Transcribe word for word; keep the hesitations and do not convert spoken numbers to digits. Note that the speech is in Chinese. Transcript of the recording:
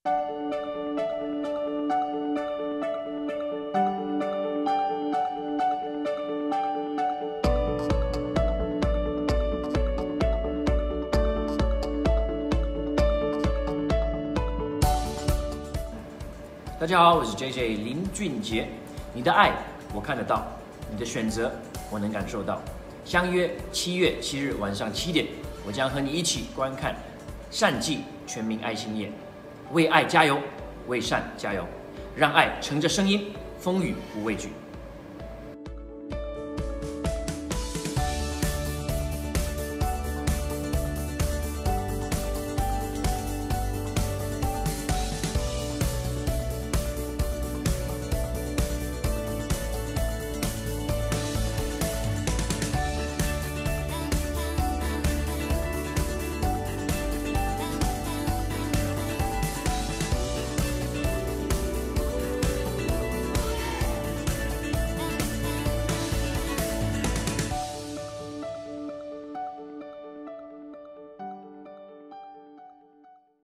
大家好，我是 J J 林俊杰。你的爱我看得到，你的选择我能感受到。相约七月七日晚上七点，我将和你一起观看善济全民爱心夜，为爱加油，为善加油，让爱乘着声音，风雨不畏惧。